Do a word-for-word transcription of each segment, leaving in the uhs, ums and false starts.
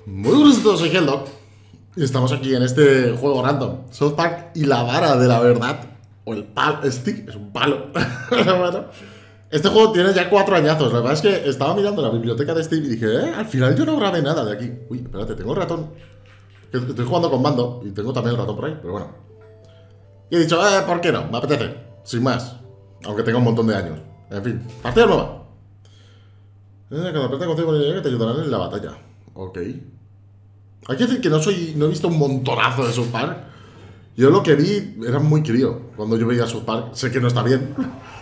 Muy buenos a todos, soy Helldog y estamos aquí en este juego random, South Park y la vara de la verdad. O el palo, stick, es un palo. Bueno, este juego tiene ya cuatro añazos. La verdad es que estaba mirando la biblioteca de Steam y dije, eh, al final yo no grabé nada de aquí. Uy, espérate, tengo el ratón. Estoy jugando con mando y tengo también el ratón por ahí, pero bueno. Y he dicho, eh, ¿por qué no? Me apetece, sin más. Aunque tenga un montón de años. En fin, partida nueva. Eh, cada partida consigo que te ayudarán en la batalla. Ok. Hay que decir que no soy, no he visto un montonazo de South Park. Yo lo que vi era muy crío cuando yo veía South Park. Sé que no está bien.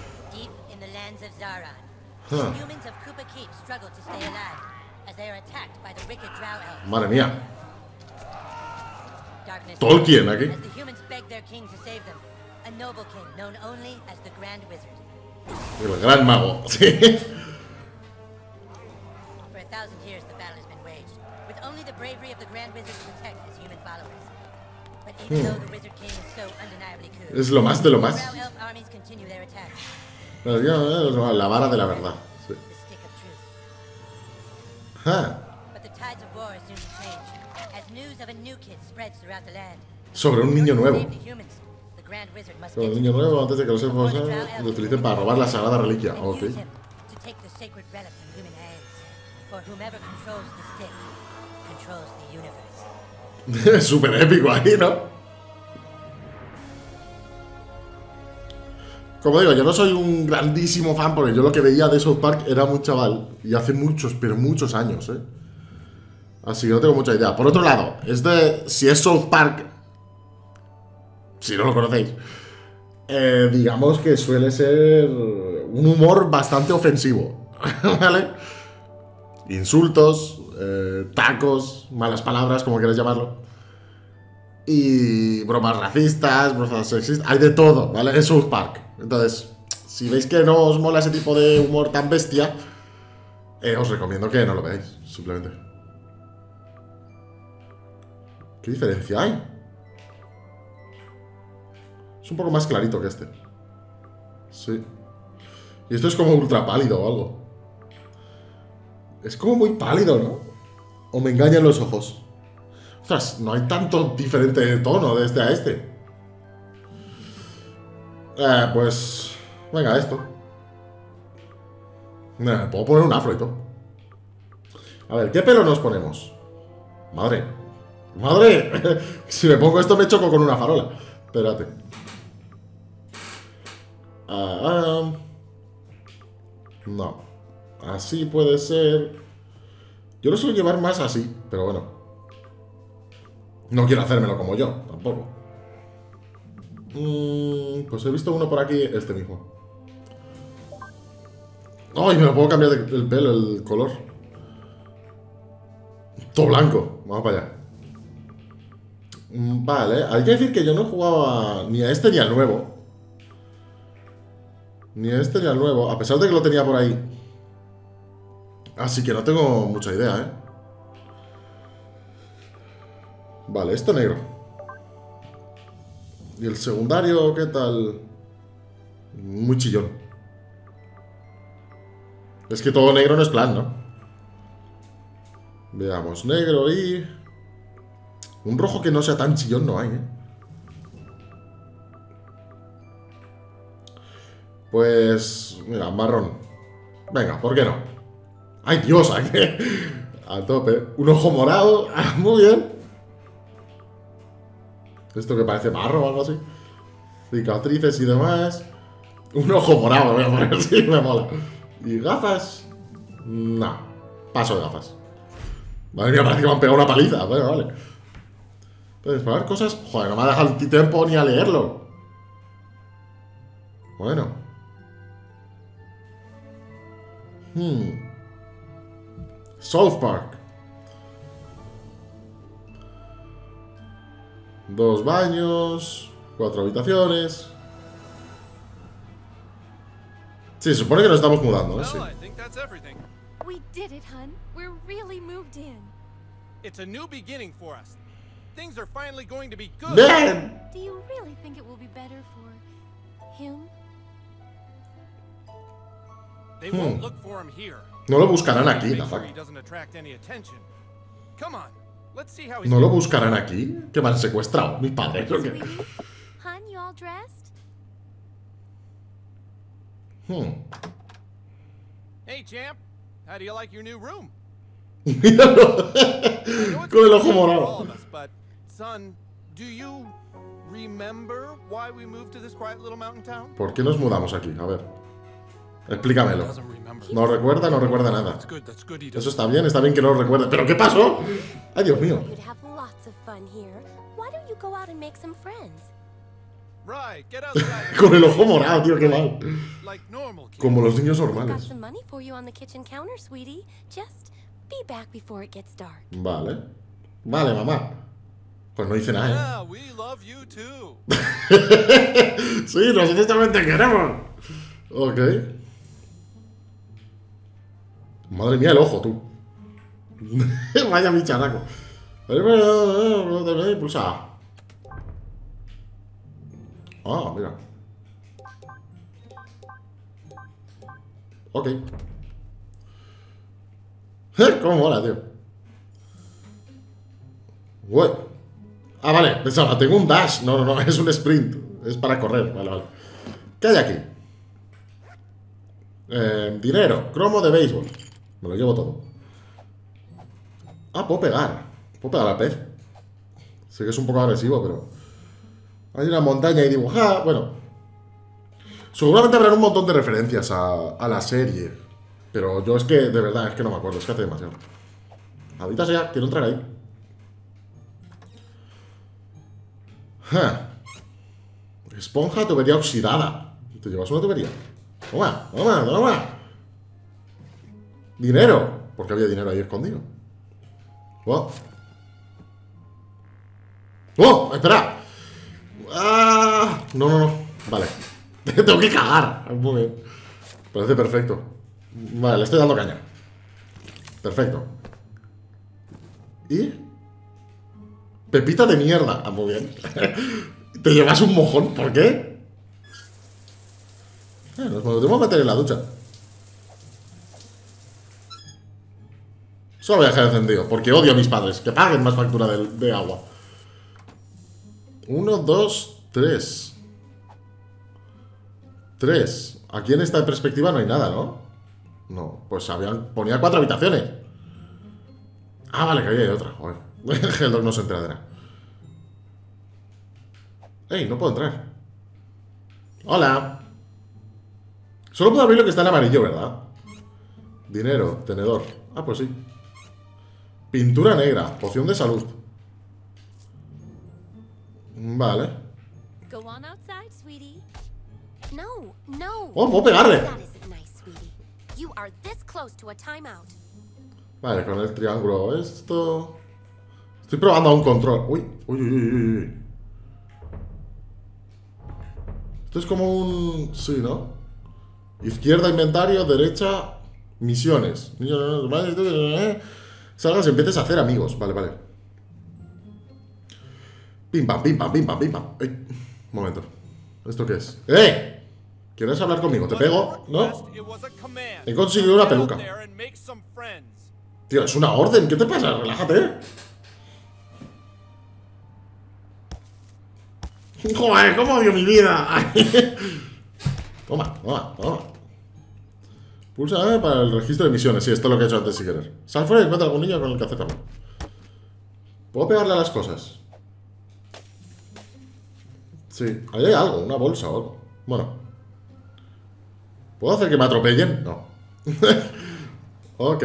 Ah. Madre mía. Tolkien aquí. El gran mago, sí. Es lo más de lo más. La vara de la verdad. Sí. Ah. Sobre un niño nuevo. Sobre un niño nuevo antes de que los elfos lo utilicen para robar la sagrada reliquia. Ok. Es súper épico ahí, ¿no? Como digo, yo no soy un grandísimo fan porque yo lo que veía de South Park era muy chaval. Y hace muchos, pero muchos años, ¿eh? Así que no tengo mucha idea. Por otro lado, es de... Si es South Park, si no lo conocéis, eh, digamos que suele ser un humor bastante ofensivo, ¿vale? Insultos, eh, tacos, malas palabras, como quieras llamarlo. Y bromas racistas, bromas sexistas, hay de todo, ¿vale? Es South Park. Entonces, si veis que no os mola ese tipo de humor tan bestia, eh, os recomiendo que no lo veáis, simplemente. ¿Qué diferencia hay? Es un poco más clarito que este. Sí. Y esto es como ultra pálido o algo. Es como muy pálido, ¿no? O me engañan los ojos. Ostras, no hay tanto diferente tono de este a este. Eh, pues... Venga, esto. Eh, puedo poner un afro y todo. A ver, ¿qué pelo nos ponemos? Madre. ¡Madre! Si me pongo esto me choco con una farola. Espérate. Ah, ah. No. Así puede ser. Yo lo suelo llevar más así, pero bueno. No quiero hacérmelo como yo, tampoco. Mm, pues he visto uno por aquí, este mismo. ¡Ay! Me lo puedo cambiar de, el pelo, el color. Todo blanco. Vamos para allá. Vale, hay que decir que yo no jugaba ni a este ni al nuevo. Ni a este ni al nuevo, a pesar de que lo tenía por ahí. Así que no tengo mucha idea, ¿eh? Vale, esto negro. ¿Y el secundario qué tal? Muy chillón. Es que todo negro no es plan, ¿no? Veamos, negro y... Un rojo que no sea tan chillón no hay, ¿eh? Pues... Mira, marrón. Venga, ¿por qué no? ¡Ay, Dios! ¿A qué? A tope. Un ojo morado. Ah, muy bien. Esto que parece barro o algo así. Cicatrices y demás. Un ojo morado, voy a poner así, me mola. ¿Y gafas? No. Paso de gafas. Madre mía, parece que me han pegado una paliza. Vale, vale. Entonces, para ver cosas... Joder, no me ha dejado el tiempo ni a leerlo. Bueno. Hmm. South Park. Dos baños. Cuatro habitaciones. Sí, se supone que nos estamos mudando, ¿eh? Sí. We did it, hun. We're really moved in. It's a new beginning for us. Things are finally going to be good. ¡Bien! Do you really think it will be better for him? They won't look for him here. No lo buscarán aquí, la fuck. Come on. Let's see how he's ¿No lo buscarán aquí? ¿Que me han secuestrado mis padres? ¿O qué? Sweetie, hun, you all dressed? Hmm. Hey, champ. How do you like your new room? Míralo. I know it's Con el ojo confusing for all morado. of us, but son, do you remember why we moved to this quiet little mountain town? ¿Por qué nos mudamos aquí? A ver. Explícamelo. Doesn't remember. No recuerda, no recuerda nada. That's good. That's good. He Eso does. está bien, está bien que no lo recuerde. ¿Pero qué pasó? ¡Ay, Dios mío! You'd have lots of fun here. Why don't you go out and make some friends? Right. Get outside. Con el ojo morado, tío, qué mal. Like normal kids. Como los niños Got normales. some money for you on the kitchen counter, sweetie. Just be back before it gets dark. Vale. Vale, mamá. Pues no hice nada, Yeah, we love you too. ¿eh? Sí, nosotros también te queremos. Ok. Madre mía, el ojo, tú. Vaya bicharaco. Pulsa. Ah, mira. Ok. ¿Cómo mola, tío? Uy. Ah, vale, pensaba, tengo un dash. No, no, no, es un sprint. Es para correr, vale, vale. ¿Qué hay aquí? Eh, dinero, cromo de béisbol. Me lo llevo todo. Ah, puedo pegar. Puedo pegar al pez. Sé que es un poco agresivo, pero... Hay una montaña ahí dibujada. Bueno. Seguramente habrán un montón de referencias a, a la serie. Pero yo es que, de verdad, es que no me acuerdo. Es que hace demasiado. Ahorita sea, quiero entrar ahí. Ja. Esponja, tubería oxidada. ¿Te llevas una tubería? Toma, toma, toma. Dinero. Porque había dinero ahí escondido. Oh. ¡Oh! ¡Espera! Ah, no, no, no. Vale. Tengo que cagar. Muy bien. Parece perfecto. Vale, le estoy dando caña. Perfecto. ¿Y? Pepita de mierda. Ah, muy bien. Te llevas un mojón. ¿Por qué? Eh, nos podemos meter en la ducha. Solo voy a dejar encendido, porque odio a mis padres. Que paguen más factura de, de agua. Uno, dos, tres. Tres. Aquí en esta perspectiva no hay nada, ¿no? No, pues habían, ponía cuatro habitaciones. Ah, vale, que ahí hay otra. Joder. El dog no se entera de nada. ¡Ey! No puedo entrar. ¡Hola! Solo puedo abrir lo que está en amarillo, ¿verdad? Dinero, tenedor. Ah, pues sí. Pintura negra, poción de salud. Vale. Go on outside, sweetie. No, no. ¡Oh, puedo pegarle! That isn't nice, sweetie. You are this close to a timeout. Vale, con el triángulo esto... Estoy probando a un control. Uy, uy, uy, uy, uy. Esto es como un... Sí, ¿no? Izquierda, inventario, derecha, misiones. Salgas y empieces a hacer amigos. Vale, vale. Pim, pam, pim, pam, pim, pam, pim, pam. Ay, un momento. ¿Esto qué es? ¡Eh! ¿Quieres hablar conmigo? ¿Te pego? ¿No? He conseguido una peluca. Tío, es una orden. ¿Qué te pasa? Relájate. Joder, cómo odio mi vida. Toma, toma, toma. Pulsa eh, para el registro de misiones. Sí, esto es lo que he hecho antes si querer. Sal fuera y encuentra algún niño con el que hacer también. ¿Puedo pegarle a las cosas? Sí, ahí hay algo, una bolsa o algo. Bueno. ¿Puedo hacer que me atropellen? No. Ok.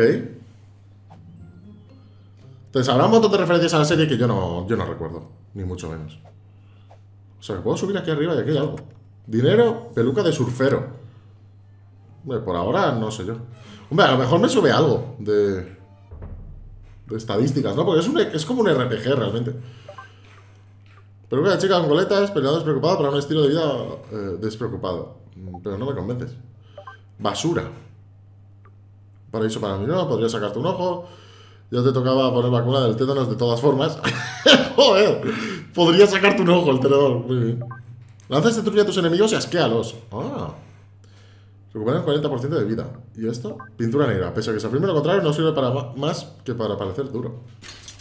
Entonces habrá un montón de referencias a la serie que yo no, yo no recuerdo. Ni mucho menos. O sea, que puedo subir aquí arriba y aquí hay algo. Dinero, peluca de surfero. Hombre, por ahora no sé yo. Hombre, a lo mejor me sube algo de... De estadísticas, ¿no? Porque es, un, es como un R P G realmente. Peluca de chica con coletas, peleador despreocupado para un estilo de vida eh, despreocupado. Pero no me convences. Basura. Paraíso para mí no, podría sacarte un ojo. Ya te tocaba poner vacuna del tétanos de todas formas. Joder, podría sacarte un ojo el tenedor. Muy bien. Lanza este truco a tus enemigos y asquéalos. Ah. Recuperan el cuarenta por ciento de vida. ¿Y esto? Pintura negra. Pese a que se afirme lo contrario, no sirve para más que para parecer duro.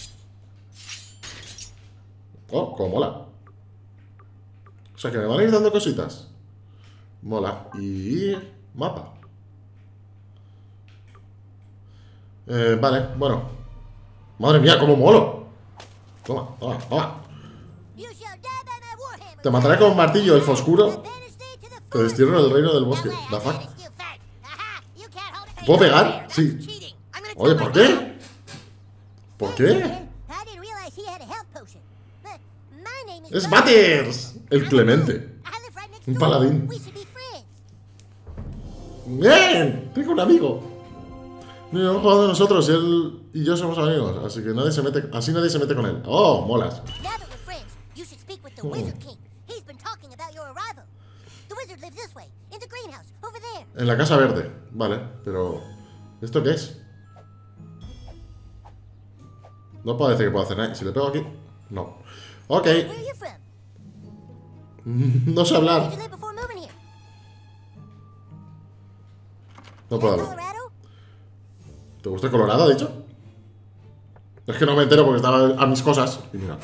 Oh, como mola. O sea que me van a ir dando cositas. Mola. Y... mapa. Eh, vale, bueno. Madre mía, cómo molo. Toma, toma, toma. Te mataré con un martillo, elfo oscuro. Te destierro en el reino del bosque. ¿Da fuck? ¿Puedo pegar? Sí. Oye, ¿por qué? ¿Por qué? Es Butters, el Clemente. Un paladín. ¡Bien! Tengo un amigo. Mira, hemos jugado nosotros y él y yo somos amigos, así que nadie se mete, así nadie se mete con él. ¡Oh, molas! En la casa verde, vale, pero... ¿esto qué es? No parece que pueda hacer nada. Si le pego aquí... no. Ok. No sé hablar. No puedo hablar. ¿Te gusta Colorado, ha dicho? Es que no me entero porque estaba a mis cosas. Y mira.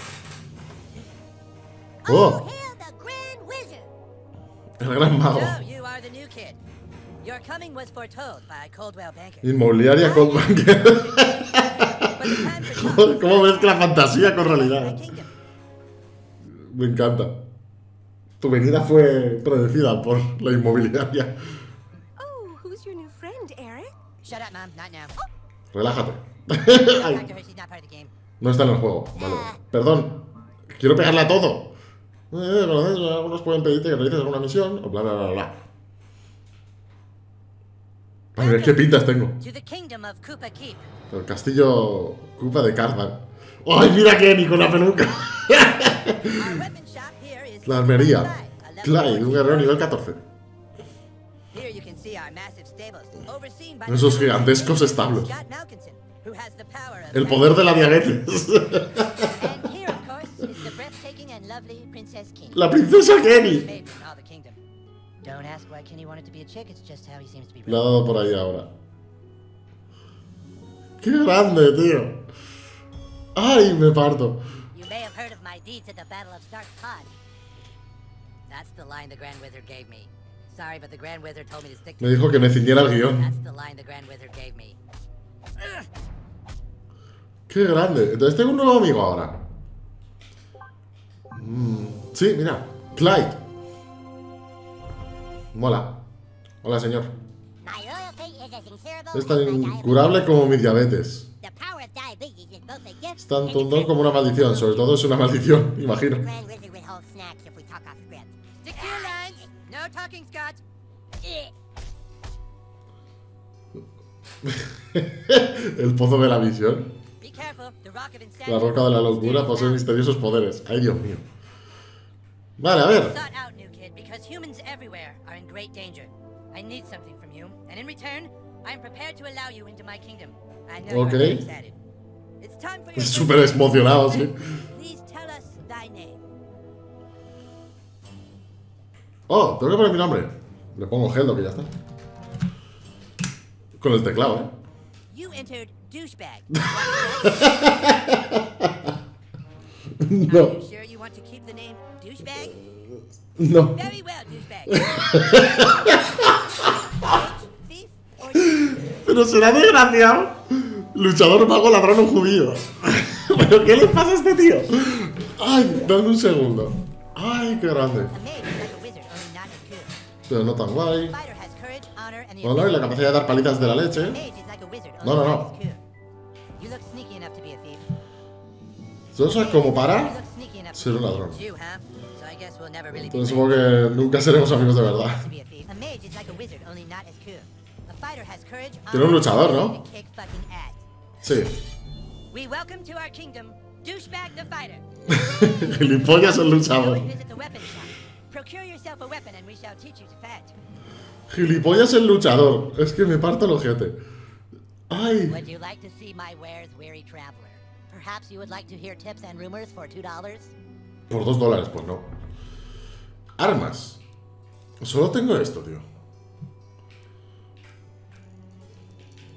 ¡Oh! El gran mago. Inmobiliaria Cold Banker. ¿Cómo mezcla fantasía con realidad? Me encanta. Tu venida fue predecida por la inmobiliaria. Oh, who's your new friend, Eric? Shut up, Mom. Not now. Relájate. Talk to her. She's not part of the game. No está en el juego. Vale. Perdón. Quiero pegarle a todo. Eh, algunos pueden pedirte que realices alguna misión o bla bla bla bla. A ver, ¿qué pintas tengo? To the kingdom of Koopa Keep. El castillo Koopa de Cartman. ¡Ay, mira Kenny con la peluca! Our weapon shop here is La armería. Clyde, un guerrero nivel catorce. Here you can see our massive stables, overseen by Esos gigantescos establos. Scott Malkinson, who has the power of El poder de la diabetes. And here, of course, is the breathtaking and lovely Princess King. La princesa Kenny. Favorite in all the kingdom. Don't ask why Kenny wanted to be a chick, it's just how he seems to be. Le ha dado por ahí ahora. ¡Qué grande, tío! ¡Ay, me parto! You may have heard of my deeds at the Battle of Stark Pod. That's the line the Grand Wizard gave me. Sorry, but the Grand Wizard told me to stick to Me dijo que me ciñera el guión. That's the line the Grand Wizard gave me. ¡Qué grande! Entonces tengo un nuevo amigo ahora. Mm, sí, mira. Clyde. Mola. Hola, señor. Es tan incurable como mi diabetes. Es tanto un don como una maldición. Sobre todo es una maldición, imagino. Stick to your lines. No talking, Scott. El pozo de la visión. Be careful. The rock of insanity. La roca de la locura posee misteriosos poderes. Ay, Dios mío. Vale, a ver. Sought out, new kid, because humans everywhere are in great danger. I need something from you, and in return, I am prepared to allow you into my kingdom. I know Okay. you're excited. It's time for your Súper emocionado, sí. Please tell us thy name. Oh, tengo que poner mi nombre. Le pongo Heldo, que ya está. Con el teclado, ¿eh? You entered douchebag. No, Are you sure you want to keep the name douchebag? no. Very well, douchebag. Thief or Pero será desgraciado. Luchador, mago, ladrón o judío. ¿Pero qué le pasa a este tío? Ay, dame un segundo. Ay, qué grande. a mage is like a wizard, only not as cool. Pero no tan guay. Fighter has courage, honor, and the Bueno, y la capacidad de dar palizas de la leche. Mage is like a wizard, No, only no, not no. as cool. You look sneaky enough to be a thief. Eso es como You para look sneaky enough to ser be un a ladrón. thief. You, huh? So I guess we'll never really be Entonces friends. supongo que nunca seremos amigos de verdad. To be a thief. A mage is like a wizard, only not as cool. A fighter has courage, Tiene un honor, luchador, ¿no? and a kick fucking ass. Sí. We welcome to our kingdom, douchebag the fighter. Gilipollas el Go luchador. and visit the weapon shop. Procure yourself a weapon and we shall teach you to fight. Gilipollas el luchador. Es que me parto el ojete. Ay. Would you like to see my wares, weary traveler? Perhaps you would like to hear tips and rumors for two dollars? Por dos dólares, pues no. Armas. Solo tengo esto, tío.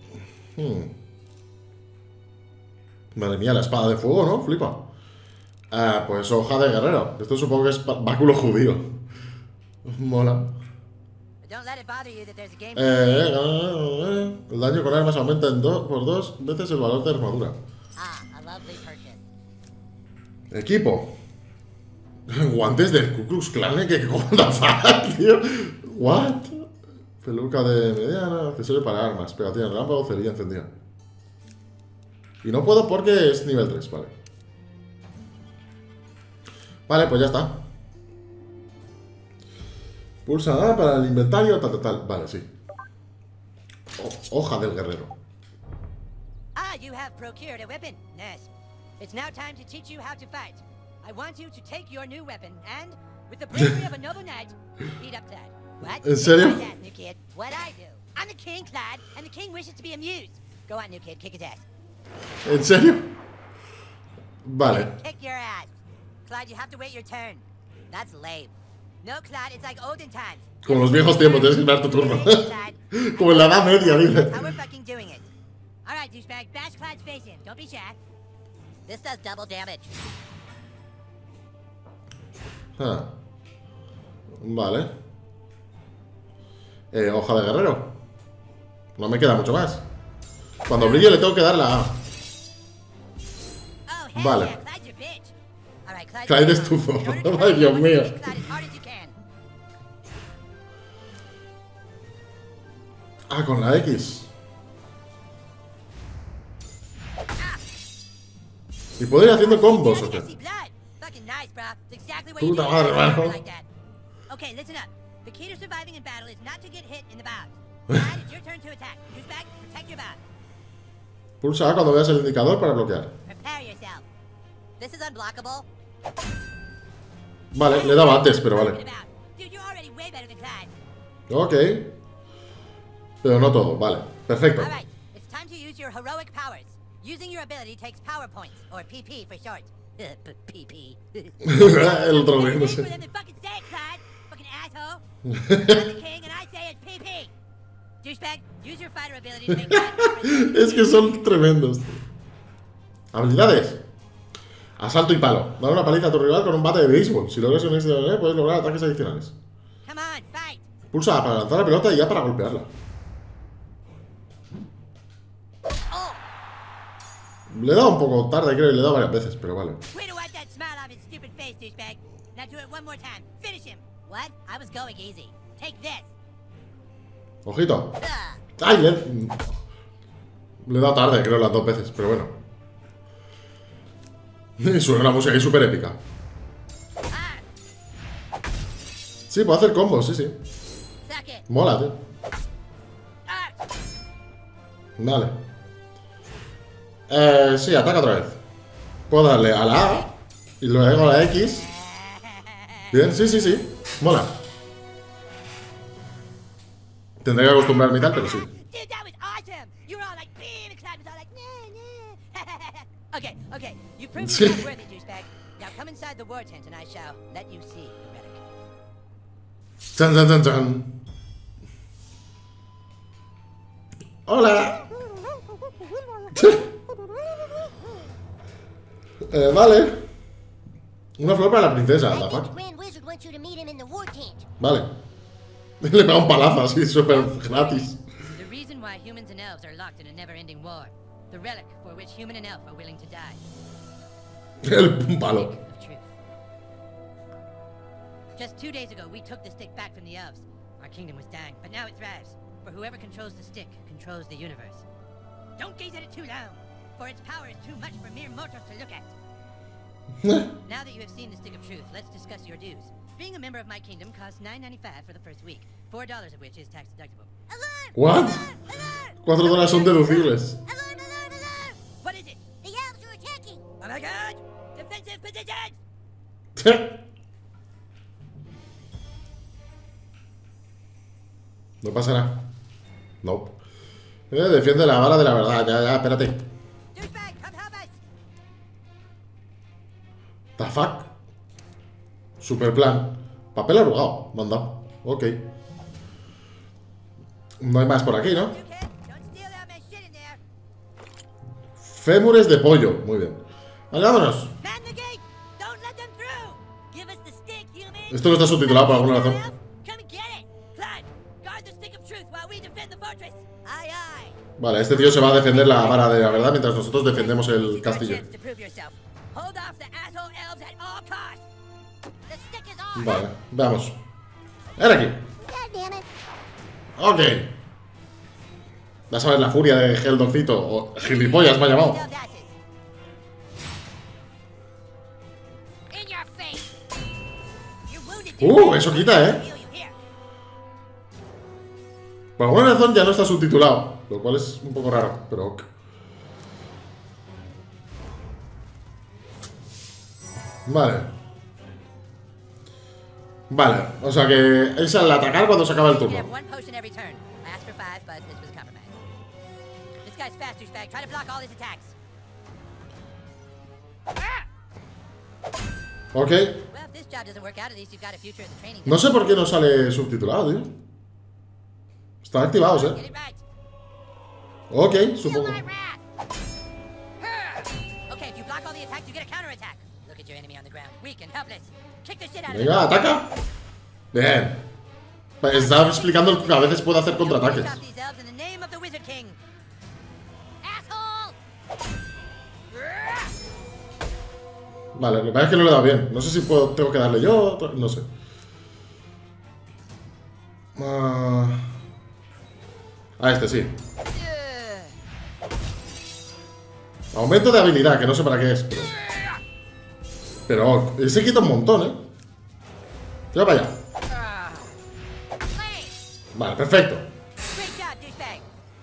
Hmm. Madre mía, la espada de fuego, ¿no? Flipa. Ah, pues hoja de guerrero. Esto supongo que es bá- báculo judío. Mola. Don't let it bother you that there's a game. Eh, eh, eh, eh. El daño con armas aumenta en do, por dos veces el valor de armadura. Ah, a lovely purchase. Equipo. Guantes del Ku Klux Klan, ¿eh? ¿Qué cojones, tío? What? Peluca de mediana, accesorio para armas, pegatina de lámpara o cerilla encendida. Y no puedo porque es nivel tres, vale. Vale, pues ya está. Pulsa A para el inventario, tal, tal, tal. Vale, sí. Ho- hoja del guerrero. Ah, you have procured a weapon. Nice. It's now time to teach you how to fight. I want you to take your new weapon and, with the bravery of a noble knight, beat up Clyde. What? ¿En serio? Kick his ass, new kid. What I do? I'm the king, Clyde, and the king wishes to be amused. Go on, new kid, kick his ass. ¿En serio? Vale. Kick your ass. Clyde, you have to wait your turn. That's lame. No, Clyde, it's like olden times. Como los viejos tiempos, tienes que esperar tu turno. Clyde. Como en la edad media, That's dice. how we're fucking doing it. All right, douchebag, bash Clyde's face in. Don't be shy. This does double damage. Ah. Vale. Eh, hoja de guerrero. No me queda mucho más. Cuando brille le tengo que dar la A. Oh, hell Vale. yeah, Clyde's your bitch. All right, Clyde. Clyde come es on. tufo. In order to Ay, fight, Dios I want you to mío. kick Clyde as hard as you can. Ah, con la X. ¿Y puedo ir haciendo combos o qué? See blood. Fucking nice, bro. It's exactly what Puta you do. madre, hermano. Like that. Okay, listen up. The key to surviving in battle is not to get hit in the bows. Clyde, it's your turn to attack. Douchebag, protect your bows. Pulsa A cuando veas el indicador para bloquear. Prepare yourself. This is unblockable. Vale, le daba antes, pero Talking vale. about. Dude, you're already way better than Clyde. Ok. Pero no todo, vale. Perfecto. All right, it's time to use your heroic powers. Using your ability takes power points, or P P for short. P P. El otro Better no name for sé. them than fucking say it, Clyde. Fucking asshole. I'm the king, and I say it's P P. Douchebag, use your fighter ability to make Clyde. Es que son tremendos. Habilidades. Asalto y palo. Dar una paliza a tu rival con un bate de béisbol. Si logras un éxito, eh, puedes lograr ataques adicionales. Come on, fight. Pulsa A para lanzar la pelota y A para golpearla. Oh, Le he dado un poco tarde, creo, y le he dado varias veces, pero vale. way to wipe that smile off his stupid face, douchebag. Now do it one more time. Finish him. What? I was going easy. Take this. Ojito. Ugh. ¡Ay! Le, le he dado tarde, creo, las dos veces, pero bueno. Y suena una música ahí súper épica. Ah, Sí, puedo hacer combos, sí, sí. suck it. Mola, tío. Ah. Vale. Eh, sí, ataca otra vez. Puedo darle a la A y luego a la X. Bien, sí, sí, sí. Mola. Tendré que acostumbrarme y tal, pero sí. Dude, that was awesome. You were all like, beam, and Clyde was all like, nah, nah. Okay, okay. You proved Sí. yourself worthy, douchebag. Now come inside the war tent and I shall let you see the relic. Chan, chan, chan, chan. Hola. eh, vale. Una flor para la princesa, I the think the fuck. Grand Wizard wants you to meet him in the war tent. Vale. Le pega un palazo así, súper gratis. The reason why humans and elves are locked in a never-ending war. The relic for which human and elf are willing to die. El un palo. Of truth. Just two days ago, we took the stick back from the elves. Our kingdom was dying, but now it thrives. For whoever controls the stick controls the universe. Don't gaze at it too long, for its power is too much for mere mortals to look at. Now that you have seen the stick of truth, let's discuss your dues. Being a member of my kingdom costs nine ninety-five for the first week, four dollars of which is tax deductible. Alert! What? Alert! Alert! Cuatro dólares son deducibles. Alert! Alert! Alert! What is it? The elves are attacking. Oh my god! Defensive positions! No pasará. No. Eh, defiende la vara de la verdad. Ya, ya, espérate. Douchebag, come help us! The fuck. Super plan. Papel arrugado. Mandado. Ok. No hay más por aquí, ¿no? You kid, don't steal all my shit in there. Fémures de pollo. Muy bien. Vale, vámonos. Man the gate! Don't Esto no está subtitulado por alguna razón. Come and get it. Clyde, guard the stick of truth while we defend the fortress. Aye, aye. Vale, este tío se va a defender la vara de la verdad mientras nosotros defendemos el Your castillo. chance to prove yourself. Hold off the asshole elves at all costs. The stick is on. Vale, veamos. Ven aquí. God damn it. Ok. Vas a ver la furia de Heldogcito. O gilipollas me ha llamado. Elves' asses. In your face. You're wounded, Uh, dude. eso quita, eh. Heal you here. Por alguna razón ya no está subtitulado. Lo cual es un poco raro, pero ok. Vale. Vale, o sea que es al atacar cuando se acaba el You can turno. have one potion every turn. I asked for five, but this was a compromise. This guy's fast, douchebag. Try to block all his attacks. Ok. Well, if this job doesn't work out, at least you've got a future in the training. No sé por qué no sale subtitulado, tío. Están activados, Get eh. it right. Ok, Feel supongo. my wrath. Okay, if you block all the attacks, you get a counterattack. Look at your enemy on the ground, weak and helpless. Kick the shit out of him. Venga, ataca. Bien. Estaba explicando que a veces puede hacer contraataques. Stop these elves in the name of the Wizard King. Asshole. Vale, lo que pasa es que no le he dado bien. No sé si puedo, tengo que darle yo. No sé. Ah, a este sí. Aumento de habilidad, que no sé para qué es. Pero, pero ese quita un montón, ¿eh? Tira para allá. Vale, perfecto. Great job, douchebag.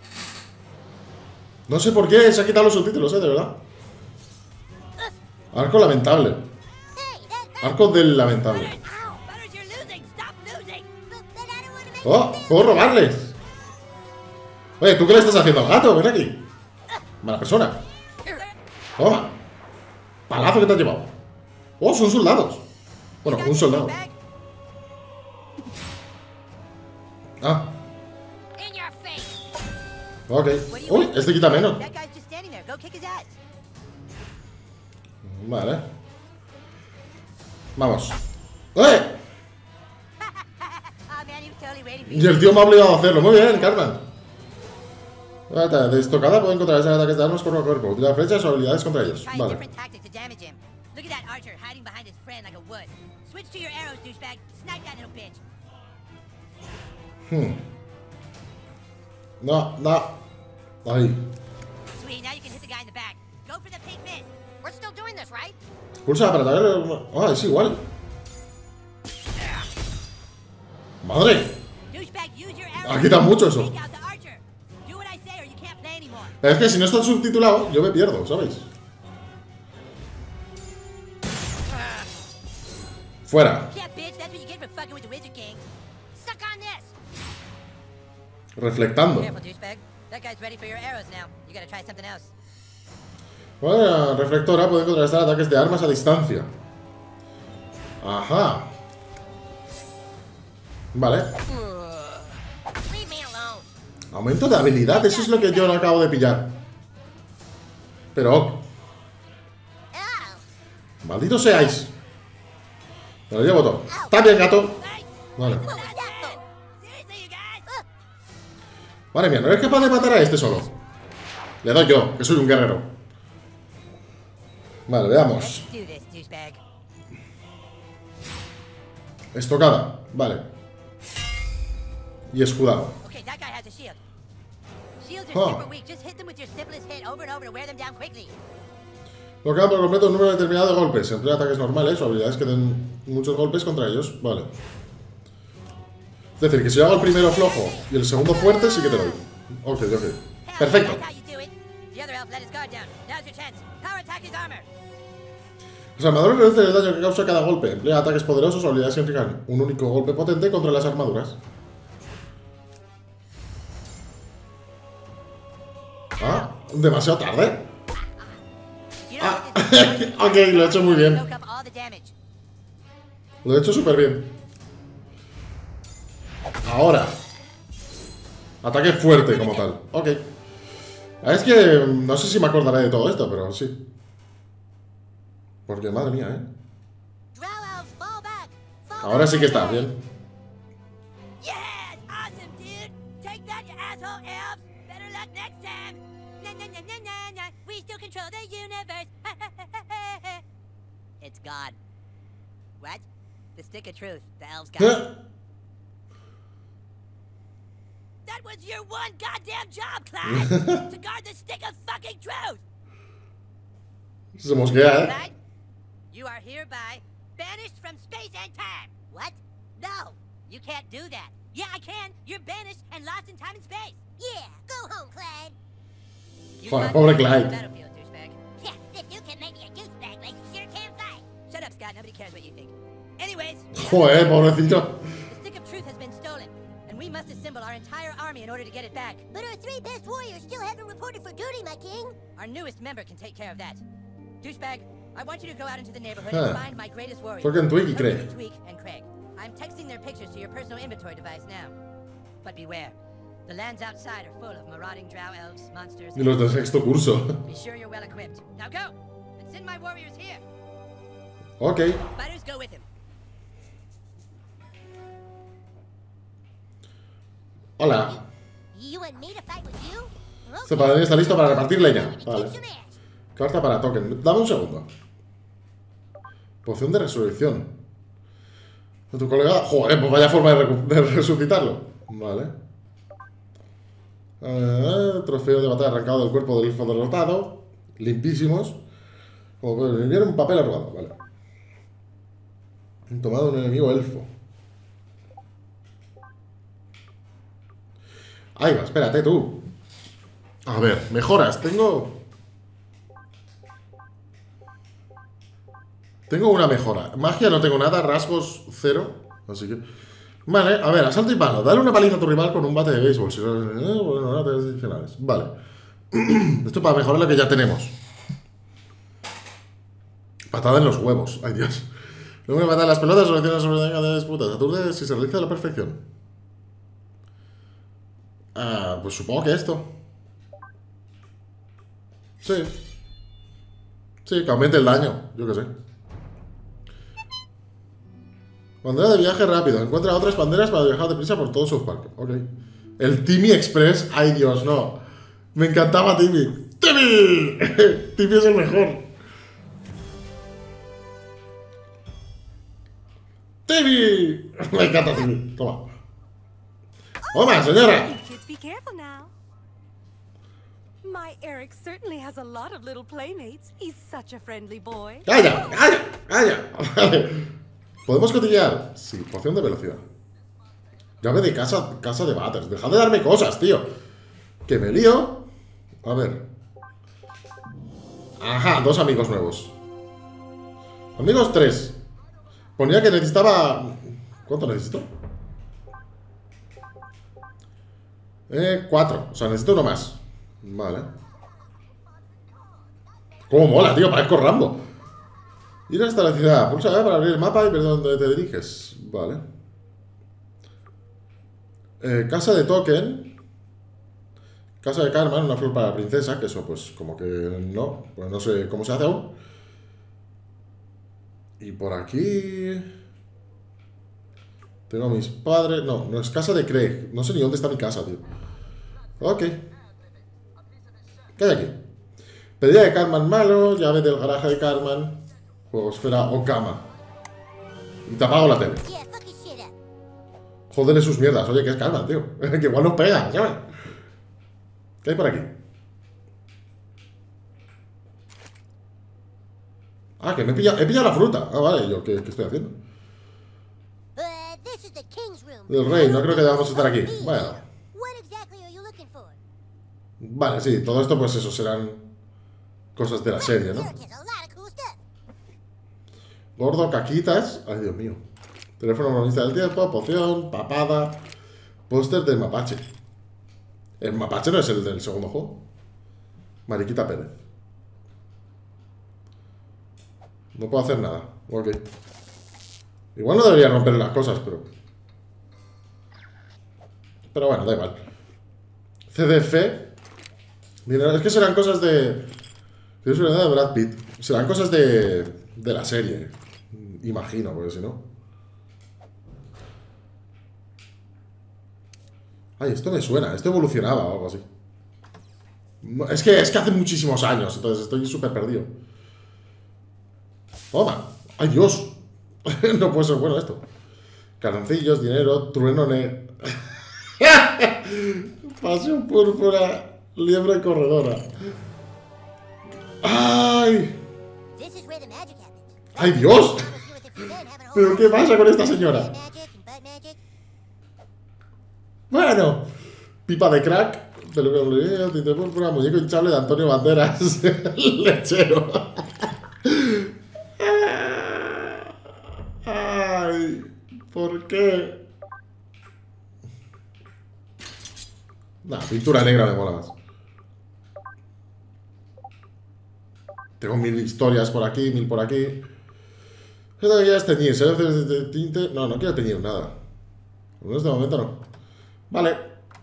No sé por qué se ha quitado los subtítulos, ¿eh? De verdad. Arco lamentable. Hey, that, that. Arco del lamentable. Ow, Butters, you're losing. Stop losing. But, but I don't want to make ¡Oh! ¡Puedo robarles! Oye, ¿tú qué le estás haciendo al gato? Ven aquí. Mala persona. Toma. Palazo que te has llevado. Oh, son soldados. Bueno, un soldado. Ah, in your face. ok. Uy, este quita menos. That guy's just standing there. Go kick his ass. Vale. Vamos. ¡Eh! Oh man, he was totally waiting for Y you. el tío me ha obligado a hacerlo. Muy bien, Cartman. Vale, de estocada pueden contrarrestar ataques de armas cuerpo a cuerpo. Utiliza flechas o habilidades contra ellos. Try a Vale. different tactic to damage him. Look at that archer hiding behind his friend like a wood. Switch to your arrows, douchebag. Snipe that little bitch. Hmm. No, no. Ahí. Sweet, now you can hit the guy in the back. Go for the pink mist. We're still doing this, right? Pulsa para atacar. Ah, es igual. Madre. Douchebag, use your Ah, arrows. quita mucho eso. Take out the archer. Do what I say or you can't play anymore. Es que si no está subtitulado, yo me pierdo, ¿sabéis? Fuera. Yeah, bitch, that's what you get for fucking with the Wizard King. Suck on this. Reflectando. Careful, douchebag. That guy's ready for your arrows now. You gotta try something else. Bueno, reflectora puede contrarrestar ataques de armas a distancia. Ajá. Vale. Leave me alone. Aumento de habilidad, eso es lo que yo no acabo de pillar. Pero, Oh. malditos seáis. Me lo llevo todo. Está bien, gato. Hey, Vale. What was that for? seriously, you guys? Madre mía, no eres capaz de matar a este solo. Le doy yo, que soy un guerrero. Vale, veamos. Let's do this, douchebag. Estocada, vale. Y escudado. Okay, that guy has a shield. Shields are Huh. super weak. Just hit them with your simplest hit over and over to wear them down quickly. Bloquean por completo un número determinado de golpes. Emplea ataques normales o habilidades que den muchos golpes contra ellos. Vale. Es decir, que si yo hago el primero flojo y el segundo fuerte, sí que te doy. Ok, ok. Hell, Perfecto. That's how you do it. The other elf let his guard down. Now's your chance. Power attack his armor. Los armadores reducen el daño que causa cada golpe. Emplea ataques poderosos o habilidades que inflijan un único golpe potente contra las armaduras. Ah, demasiado tarde. You know Ah, what this is? ok, lo he hecho muy bien. Soak up all the damage. Lo he hecho súper bien. Ahora. Ataque fuerte como tal. Ok. Es que no sé si me acordaré de todo esto, pero sí. Porque madre mía, ¿eh? Drow elves, fall back. Fall Ahora sí que está bien. Yes, awesome, dude. Take that, you asshole elves. Better luck next time. Na na na na na na. We still control the universe. It's gone. What? The stick of truth. The elves got it. ¿Eh? That was your one goddamn job, Clyde. To guard the stick of fucking truth. Se mosquea, ¿eh? Clyde, you are hereby banished from space and time. What? No, you can't do that. Yeah, I can. You're banished and lost in time and space. Yeah, go home, Clyde. You Joder, got pobre back on Clyde. the battlefield, douchebag. Yeah, if you can make me a douchebag, like you sure can fight. Shut up, Scott. Nobody cares what you think. Anyways, Joder, pobrecito. the stick of truth has been stolen, and we must assemble our entire army in order to get it back. But our three best warriors still haven't reported for duty, my king. Our newest member can take care of that. Douchebag, I want you to go out into the neighborhood Huh. and find my greatest warriors. Token, Twig y Token, Craig. Tweak and Craig. I'm texting their pictures to your personal inventory device now. But beware, the lands outside are full of marauding drow elves, monsters. Y los del sexto curso. Be sure you're well equipped. Now go and send my warriors here. Ok. Fighters, go with him. Hola. You want me to fight with you? Este paladín está listo para repartir leña. Kick Vale. some ass. Carta para token. Dame un segundo. Poción de resurrección. Tu colega. Joder, pues vaya forma de, recu- de resucitarlo. Vale. Eh, trofeo de batalla arrancado del cuerpo del elfo derrotado. Limpísimos. Como pueden enviar un papel arrugado. Vale. Tomado un enemigo elfo. Ahí va, espérate tú. A ver, mejoras. Tengo. Tengo una mejora. Magia no tengo nada, rasgos cero. Así que. Vale, a ver, asalto y palo. Dale una paliza a tu rival con un bate de béisbol. Si no, eh, bueno, no, adicionales. Vale. Esto para mejorar lo que ya tenemos. Patada en los huevos. Ay, Dios. Luego me matan las pelotas, soluciona sobre de disputas. Aturde si se realiza a la perfección. Ah, pues supongo que esto. Sí. Sí, que aumente el daño. Yo qué sé. Bandera de viaje rápido. Encuentra otras banderas para viajar deprisa por todo South Park. Ok. El Timmy Express. Ay, Dios, no. Me encantaba Timmy. ¡Timmy! Timmy es el mejor. ¡Timmy! Me encanta Timmy. Toma. Toma, señora. Kids, be careful now. My Eric certainly has a lot of little playmates. He's such a friendly boy. ¡Calla! ¡Calla! ¡Calla! Vale. ¿Podemos cotillear? Sí, poción de velocidad. Llave de casa, casa de Butters. Dejad de darme cosas, tío. Que me lío. A ver. Ajá, dos amigos nuevos. Amigos tres. Ponía que necesitaba... ¿Cuánto necesito? Eh, cuatro. O sea, necesito uno más. Vale. Cómo mola, tío, parezco Rambo. Ir hasta la ciudad. Pulsa para abrir el mapa y ver dónde te diriges. Vale. Eh, casa de token. Casa de Carmen, una flor para la princesa. Que eso, pues, como que no. Pues no sé cómo se hace aún. Y por aquí... Tengo a mis padres... No, no es casa de Craig. No sé ni dónde está mi casa, tío. Ok. ¿Qué hay aquí? Pedida de Carmen malo. Llave del garaje de Carmen. Juegosfera o cama. Y te apago la tele. Yeah, fuck his shit up. Jódele sus mierdas. Oye, que es Carmen, tío. Que igual nos pega, ¿sabes? ¿Qué hay por aquí? Ah, que me he pillado, he pillado la fruta. Ah, vale, yo, ¿qué, qué estoy haciendo? Uh, this is the king's room. El rey, no creo que debamos estar aquí. Be Bueno. here. What exactly are you looking for? Vale, sí, todo esto, pues eso, serán cosas de la serie, ¿no? Eric has a lot of cool stuff. Gordo, caquitas. Ay, Dios mío. Teléfono monista del tiempo, poción, papada. Póster del mapache. ¿El mapache no es el del segundo juego? Mariquita Pérez. No puedo hacer nada. Ok. Igual no debería romper las cosas, pero... Pero bueno, da igual. C D F. Mira, es que serán cosas de... Es una idea de Brad Pitt. Serán cosas de... De la serie. Imagino, porque si no... Ay, esto me suena, esto evolucionaba o algo así. Es que, es que hace muchísimos años, entonces estoy súper perdido. Toma. ¡Ay, Dios! No puede ser bueno esto. Calzoncillos, dinero, trueno negro. Pasión púrpura, liebre corredora. ¡Ay! This is where the magic happens. ¡Ay, Dios! Promise you with a few men having a whole ¿Pero qué pasa con esta señora? magic and butt magic. Bueno, pipa de crack, peluca de tinte púrpura, muñeco hinchable de Antonio Banderas, lechero. Ay, ¿por qué? Nah, pintura negra me mola más. Tengo mil historias por aquí, mil por aquí. ¿Qué te quieres teñir? ¿Selecciones de tinte? No, no quiero teñir nada. En este momento no. Vale.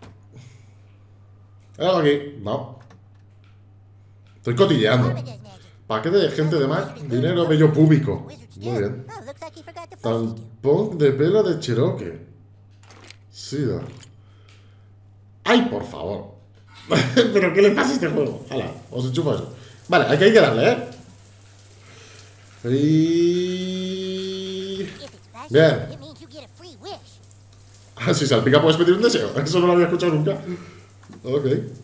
¿Hay algo aquí? No. Estoy cotilleando. Mama does magic. Paquete de gente de más. Dinero bello público. Wizards Muy do. bien. Oh, looks like you forgot the fuzzies too. Tampón de pelo de Cherokee. Sida. ¡Ay, por favor! ¿Pero qué le pasa a este juego? Hala, os enchufo eso. Vale, aquí hay que darle, ¿eh? Y... If it's fuzzy, Bien. it means you get a free wish. Ah, si salpica puedes pedir un deseo. Eso no lo había escuchado nunca. Ok.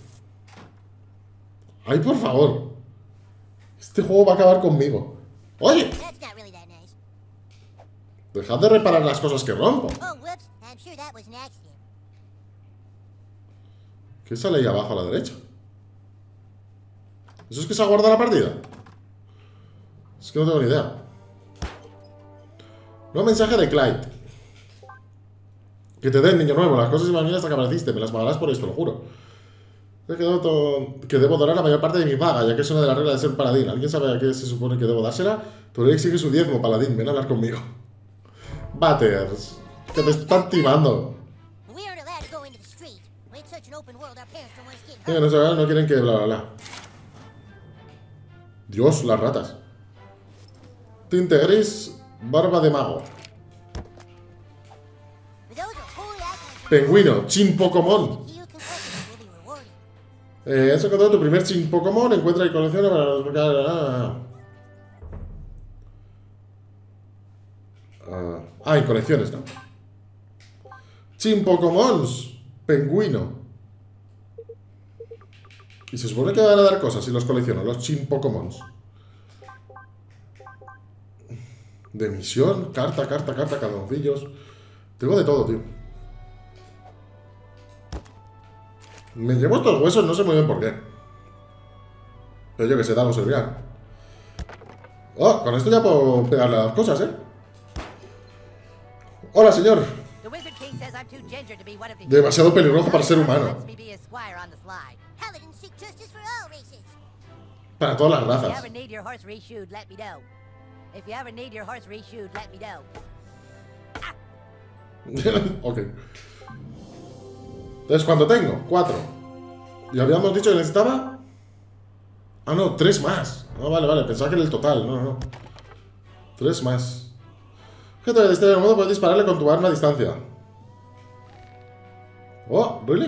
¡Ay, por favor! Este juego va a acabar conmigo. ¡Oye! That's not really that nice. Dejad de reparar las cosas que rompo. Oh, whoops. I'm sure that was an accident. ¿Qué sale ahí abajo a la derecha? ¿Eso es que se aguarda la partida? Es que no tengo ni idea. Nuevo mensaje de Clyde. Que te den, niño nuevo. Las cosas iban bien hasta que apareciste. Me las pagarás por esto, lo juro. He quedado todo... Que debo donar la mayor parte de mi paga, ya que es una de las reglas de ser un paladín. ¿Alguien sabe a qué se supone que debo dársela? Tu ley exige su diezmo, paladín. Ven a hablar conmigo. Batters. Que te están timando. We aren't allowed to go into the street. It's such an open world, our parents don't want us getting Eh, hurt. no, sé, no quieren que bla bla bla. Dios, las ratas. Tinte gris, barba de mago. But those are holy icons. Pingüino, Chimpocomon. The heal concussions will be rewarded. Eh, has encontrado tu primer Chimpocomon. Encuentra y colecciona para desbloquear. Ah, ah, ah, y colecciones, ¿no? Chimpocomons. Pingüino. Y se supone que van a dar cosas si los colecciono, los Chimpocomons. De misión, carta, carta, carta, calzoncillos. Tengo de todo, tío. Me llevo estos huesos, no sé muy bien por qué. Pero yo que sé, da, los servirán. Oh, con esto ya puedo pegarle a las cosas, ¿eh? Hola, señor. The Wizard King says I'm too ginger to be one of the Demasiado pelirrojo para ser humano. Lets me be his squire on the sly. Paladins seek justice for all races. Para todas las If you razas. ever need your horse reshoed, let me know. If you ever need your horse reshoed, let me know. Ok. Entonces, ¿cuánto tengo? Cuatro. Y habíamos dicho que necesitaba... Ah, no, tres más. No, vale, vale, pensaba que era el total. No, no. Tres más. Objeto de destreza de modo, puedes dispararle con tu arma a distancia. Oh, ¿really?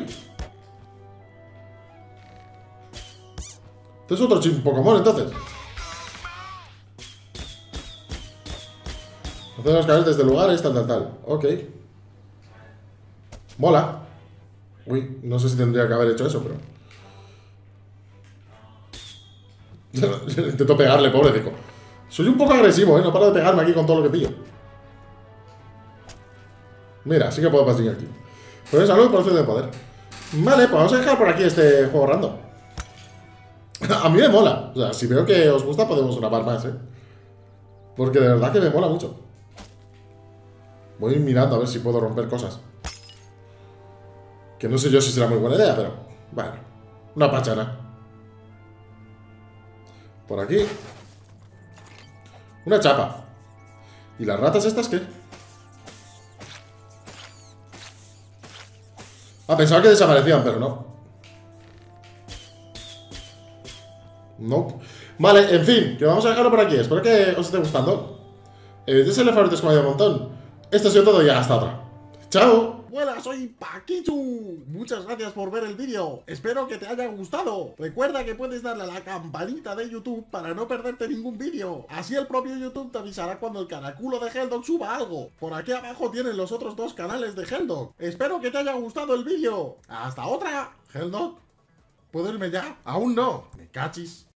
Este es otro Chimpocomon, entonces. Hacer los caer desde lugares, tal, tal, tal. Ok. Mola. Uy, no sé si tendría que haber hecho eso, pero... Intento pegarle, pobrecito. Soy un poco agresivo, ¿eh? No paro de pegarme aquí con todo lo que pillo. Mira, sí que puedo pasar aquí. Pero es algo por de poder. Vale, pues vamos a dejar por aquí este juego random. A mí me mola. O sea, si veo que os gusta, podemos grabar más, ¿eh? Porque de verdad que me mola mucho. Voy mirando a ver si puedo romper cosas. Que no sé yo si será muy buena idea, pero... Bueno, una pachana. Por aquí. Una chapa. ¿Y las ratas estas qué? Ah, pensaba que desaparecían, pero no. No. Vale, en fin, que vamos a dejarlo por aquí. Espero que os esté gustando. Eh, Desenle favoritos como hay un montón. Esto ha sido todo y hasta otra. ¡Chao! Hola, soy Paquichu. Muchas gracias por ver el vídeo. Espero que te haya gustado. Recuerda que puedes darle a la campanita de YouTube para no perderte ningún vídeo. Así el propio YouTube te avisará cuando el caraculo de Helldog suba algo. Por aquí abajo tienen los otros dos canales de Helldog. Espero que te haya gustado el vídeo. Hasta otra. Helldog, ¿puedo irme ya? Aún no. Me cachis.